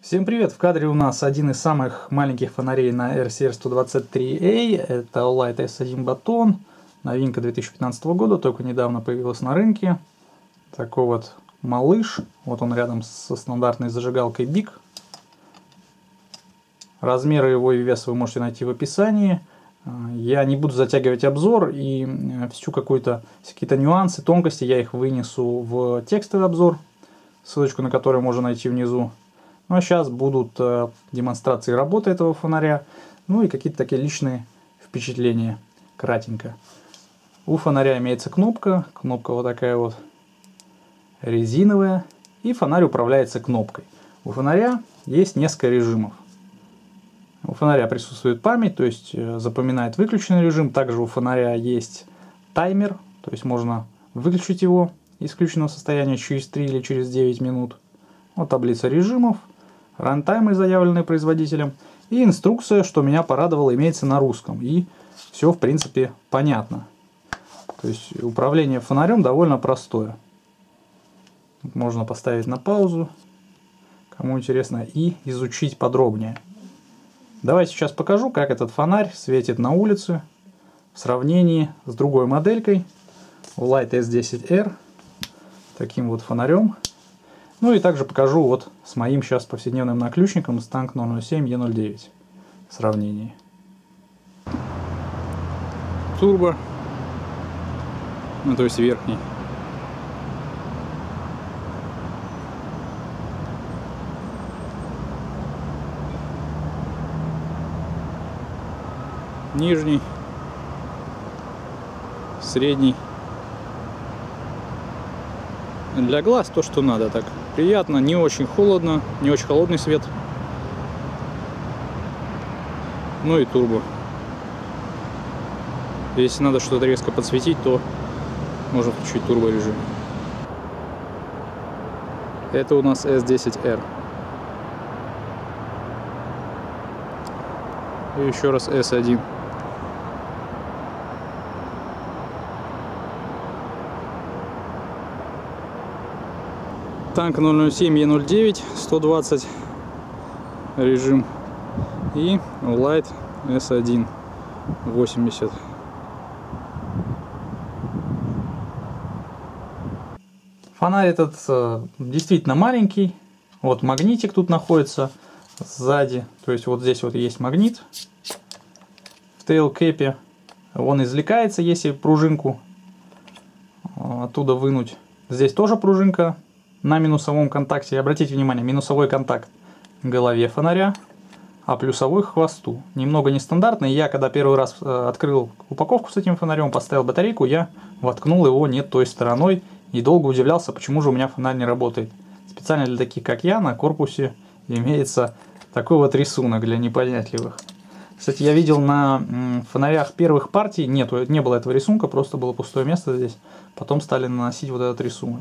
Всем привет! В кадре у нас один из самых маленьких фонарей на RCR123A. Это Olight S1 Baton. Новинка 2015 года, только недавно появилась на рынке. Такой вот малыш. Вот он рядом со стандартной зажигалкой BIC. Размеры его и вес вы можете найти в описании. Я не буду затягивать обзор, и какие-то нюансы, тонкости я их вынесу в текстовый обзор, ссылочку на который можно найти внизу. Ну а сейчас будут демонстрации работы этого фонаря, ну и какие-то такие личные впечатления, кратенько. У фонаря имеется кнопка вот такая вот резиновая, и фонарь управляется кнопкой. У фонаря есть несколько режимов. У фонаря присутствует память, то есть запоминает выключенный режим. Также у фонаря есть таймер, то есть можно выключить его из включенного состояния через 3 или через 9 минут. Вот таблица режимов, рантаймы, заявленные производителем, и инструкция, что меня порадовало, имеется на русском. И все, в принципе, понятно. То есть управление фонарем довольно простое. Можно поставить на паузу, кому интересно, и изучить подробнее. Давайте сейчас покажу, как этот фонарь светит на улице в сравнении с другой моделькой Olight S10R, таким вот фонарем. Ну и также покажу вот с моим сейчас повседневным наключником с Tank 007 E09 в сравнении. Турбо, ну то есть верхний. Нижний, средний. Для глаз то, что надо, так приятно, не очень холодно, не очень холодный свет. Ну и турбо. Если надо что-то резко подсветить, то можно включить турбо режим. Это у нас S10R. И еще раз S1. Tank 007 E09 120 режим и Olight S1 80. Фонарь этот действительно маленький. Вот магнитик тут находится сзади. То есть вот здесь вот есть магнит в тейлкэпе. Он извлекается, если пружинку оттуда вынуть. Здесь тоже пружинка на минусовом контакте. И обратите внимание, минусовой контакт к голове фонаря, а плюсовой к хвосту. Немного нестандартный. Я когда первый раз открыл упаковку с этим фонарем, поставил батарейку, я воткнул его не той стороной и долго удивлялся, почему же у меня фонарь не работает. Специально для таких, как я, на корпусе имеется такой вот рисунок для непонятливых. Кстати, я видел на фонарях первых партий, не было этого рисунка, просто было пустое место здесь. Потом стали наносить вот этот рисунок.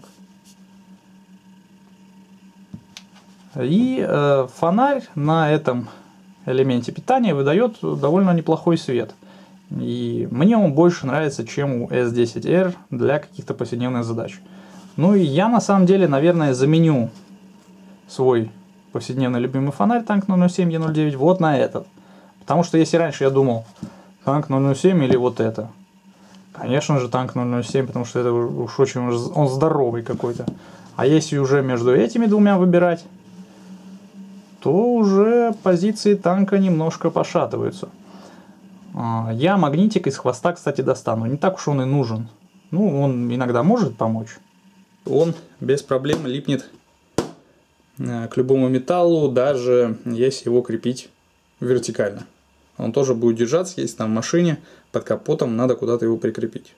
И фонарь на этом элементе питания выдает довольно неплохой свет. И мне он больше нравится, чем у S10R для каких-то повседневных задач. Ну и я на самом деле, наверное, заменю свой повседневный любимый фонарь Tank 007 E09 вот на этот. Потому что если раньше я думал Tank 007 или вот это, конечно же Tank 007, потому что это уж очень он здоровый какой-то. А если уже между этими двумя выбирать, то уже позиции танка немножко пошатываются. Я магнитик из хвоста, кстати, достану. Не так уж он и нужен. Ну, он иногда может помочь. Он без проблем липнет к любому металлу, даже если его крепить вертикально. Он тоже будет держаться, если там в машине под капотом надо куда-то его прикрепить.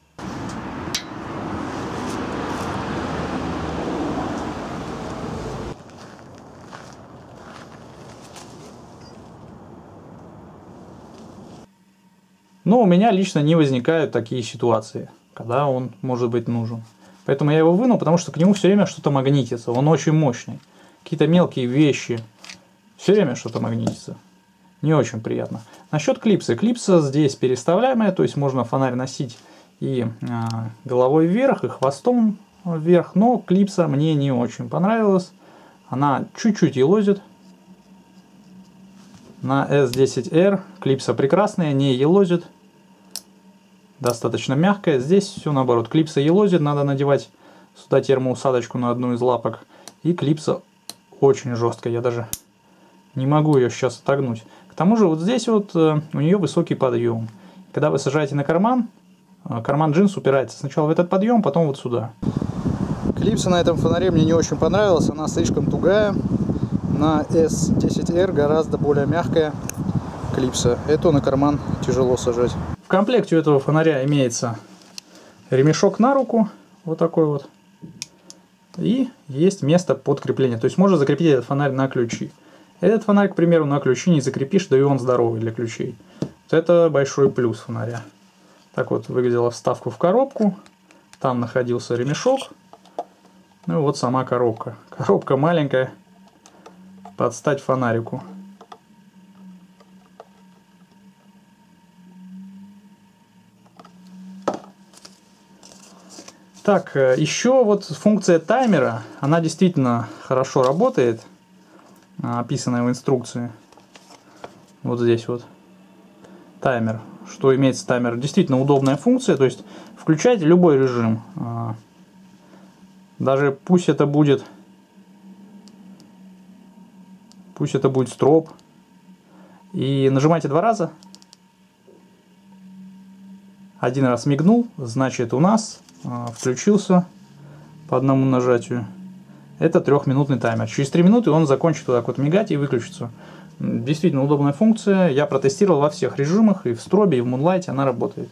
Но у меня лично не возникают такие ситуации, когда он может быть нужен. Поэтому я его вынул, потому что к нему все время что-то магнитится. Он очень мощный. Какие-то мелкие вещи. Все время что-то магнитится. Не очень приятно. Насчет клипсы. Клипса здесь переставляемая, то есть можно фонарь носить и головой вверх, и хвостом вверх. Но клипса мне не очень понравилась. Она чуть-чуть елозит. На S10R клипса прекрасная, не елозит. Достаточно мягкая. Здесь все наоборот. Клипса елозит, надо надевать сюда термоусадочку на одну из лапок. И клипса очень жесткая. Я даже не могу ее сейчас отогнуть. К тому же вот здесь вот у нее высокий подъем. Когда вы сажаете на карман, карман джинс упирается сначала в этот подъем, потом вот сюда. Клипса на этом фонаре мне не очень понравилась. Она слишком тугая. На S10R гораздо более мягкая клипса. Эту на карман тяжело сажать. В комплекте у этого фонаря имеется ремешок на руку. Вот такой вот. И есть место под крепление. То есть можно закрепить этот фонарь на ключи. Этот фонарь, к примеру, на ключи не закрепишь, да и он здоровый для ключей. Вот это большой плюс фонаря. Так вот выглядела вставка в коробку. Там находился ремешок. Ну и вот сама коробка. Коробка маленькая, под стать фонарику. Так, еще вот функция таймера, она действительно хорошо работает, описанная в инструкции. Вот здесь вот таймер. Что имеется таймер? Действительно удобная функция, то есть включайте любой режим. Даже пусть это будет строп. И нажимайте 2 раза. Один раз мигнул, значит у нас включился по одному нажатию. Это 3-минутный таймер. Через 3 минуты он закончит вот так вот мигать и выключится. Действительно удобная функция. Я протестировал во всех режимах. И в стробе, и в Moonlight она работает.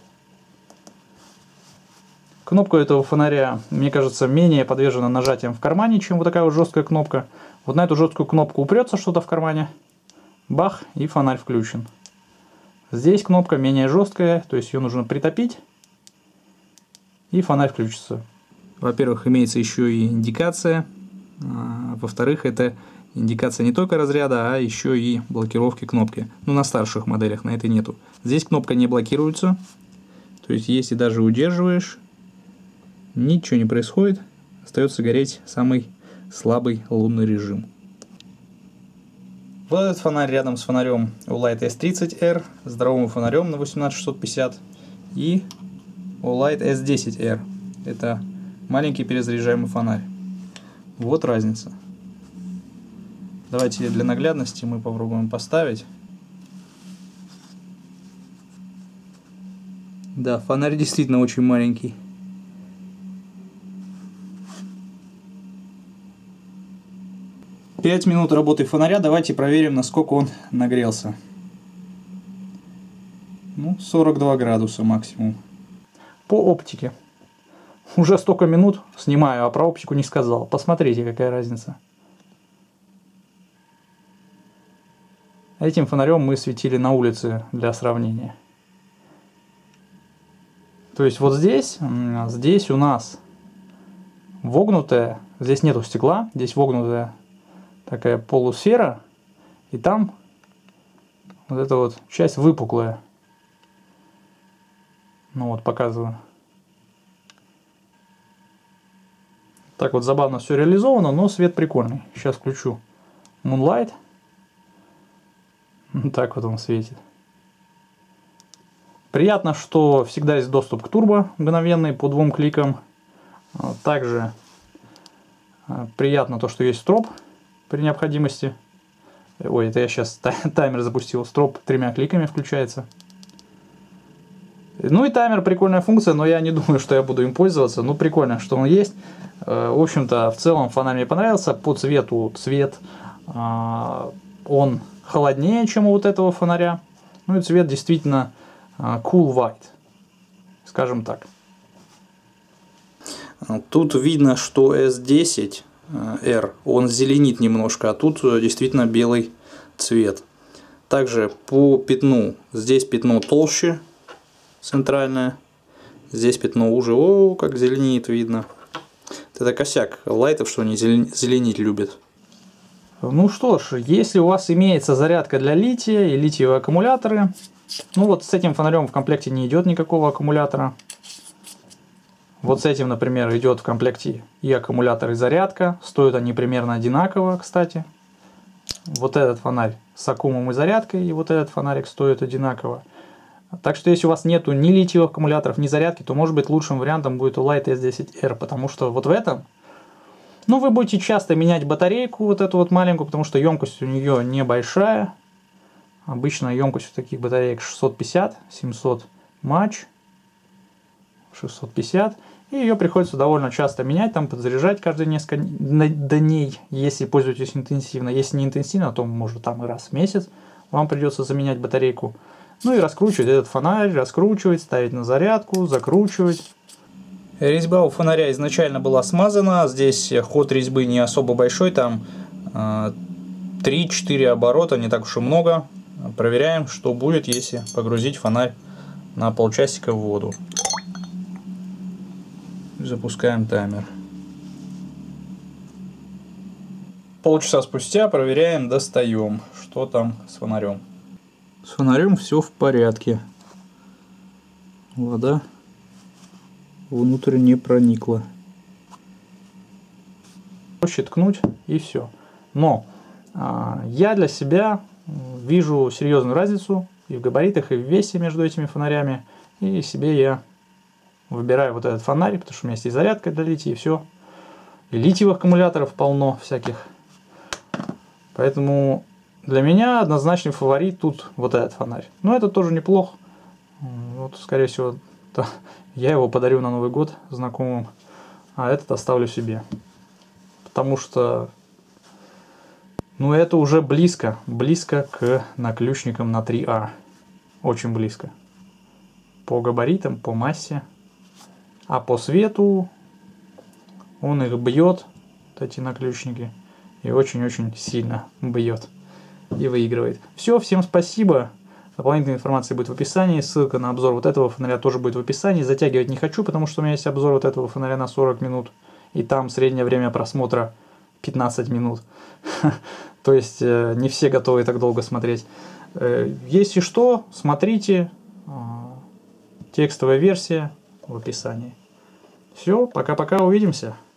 Кнопка этого фонаря, мне кажется, менее подвержена нажатиям в кармане, чем вот такая вот жесткая кнопка. Вот на эту жесткую кнопку упрется что-то в кармане. Бах, и фонарь включен. Здесь кнопка менее жесткая, то есть ее нужно притопить. И фонарь включится. Во-первых, имеется еще и индикация. Во-вторых, это индикация не только разряда, а еще и блокировки кнопки. Ну, на старших моделях, на этой нету. Здесь кнопка не блокируется. То есть, если даже удерживаешь, ничего не происходит. Остается гореть самый слабый лунный режим. Вот этот фонарь рядом с фонарем Olight S30R, здоровым фонарем на 18650, и Olight S10R. Это маленький перезаряжаемый фонарь. Вот разница. Давайте для наглядности мы попробуем поставить. Да, фонарь действительно очень маленький. Пять минут работы фонаря. Давайте проверим, насколько он нагрелся. Ну, 42 градуса максимум. По оптике. Уже столько минут снимаю, а про оптику не сказал. Посмотрите, какая разница. Этим фонарем мы светили на улице для сравнения. То есть вот здесь у нас вогнутая, здесь нету стекла, здесь вогнутая такая полусфера, и там вот эта вот часть выпуклая. Ну вот, показываю. Так вот забавно все реализовано, но свет прикольный. Сейчас включу Moonlight. Так вот он светит. Приятно, что всегда есть доступ к турбо мгновенный по 2 кликам. Также приятно то, что есть строп при необходимости. Ой, это я сейчас таймер запустил. Строп 3 кликами включается. Ну и таймер, прикольная функция, но я не думаю, что я буду им пользоваться. Ну прикольно, что он есть. В общем-то, в целом фонарь мне понравился. По цвету цвет он холоднее, чем у вот этого фонаря. Ну и цвет действительно cool white, скажем так. Тут видно, что S10R, он зеленит немножко, а тут действительно белый цвет. Также по пятну, здесь пятно толще, центральное, здесь пятно уже, о, как зеленеет, видно. Это косяк лайтов, что они зеленить любят. Ну что ж, если у вас имеется зарядка для лития и литиевые аккумуляторы, ну вот с этим фонарем в комплекте не идет никакого аккумулятора. Вот с этим, например, идет в комплекте и аккумулятор, и зарядка. Стоят они примерно одинаково, кстати. Вот этот фонарь с аккумом и зарядкой, и вот этот фонарик стоит одинаково. Так что если у вас нету ни литиевых аккумуляторов, ни зарядки, то может быть лучшим вариантом будет Улайт S10R, потому что вот в этом, ну, вы будете часто менять батарейку вот эту вот маленькую, потому что емкость у нее небольшая. Обычно емкость у таких батареек 650, 700 матч, 650. И ее приходится довольно часто менять, там подзаряжать каждые несколько дней, если пользуетесь интенсивно. Если не интенсивно, то может там и раз в месяц вам придется заменять батарейку. Ну и раскручивать этот фонарь, раскручивать, ставить на зарядку, закручивать. Резьба у фонаря изначально была смазана, здесь ход резьбы не особо большой, там 3-4 оборота, не так уж и много. Проверяем, что будет, если погрузить фонарь на полчасика в воду. Запускаем таймер. Полчаса спустя проверяем, достаем, что там с фонарем. С фонарем все в порядке. Вода внутрь не проникла. Проще ткнуть и все. Но я для себя вижу серьезную разницу и в габаритах, и в весе между этими фонарями. И себе я выбираю вот этот фонарь, потому что у меня есть и зарядка для лития, и все. И литиевых аккумуляторов полно всяких. Поэтому для меня однозначный фаворит тут вот этот фонарь. Но это тоже неплохо. Вот, скорее всего, я его подарю на Новый год знакомым, а этот оставлю себе. Потому что, ну, это уже близко к наключникам на 3А. Очень близко. По габаритам, по массе. А по свету он их бьет, вот эти наключники, и очень-очень сильно бьет и выигрывает. Все, всем спасибо. Дополнительная информация будет в описании. Ссылка на обзор вот этого фонаря тоже будет в описании. Затягивать не хочу, потому что у меня есть обзор вот этого фонаря на 40 минут. И там среднее время просмотра 15 минут. То есть не все готовы так долго смотреть. Если что, смотрите. Текстовая версия в описании. Все, пока-пока, увидимся.